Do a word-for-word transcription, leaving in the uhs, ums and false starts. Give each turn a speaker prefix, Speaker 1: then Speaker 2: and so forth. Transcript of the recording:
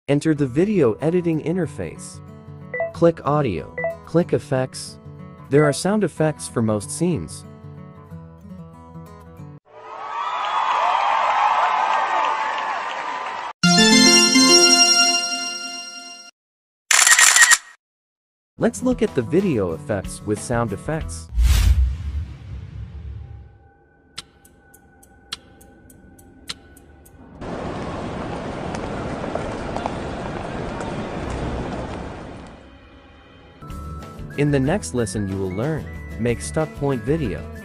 Speaker 1: Enter the video editing interface. Click Audio. Click Effects. There are sound effects for most scenes. Let's look at the video effects with sound effects. In the next lesson you will learn, make stop point video.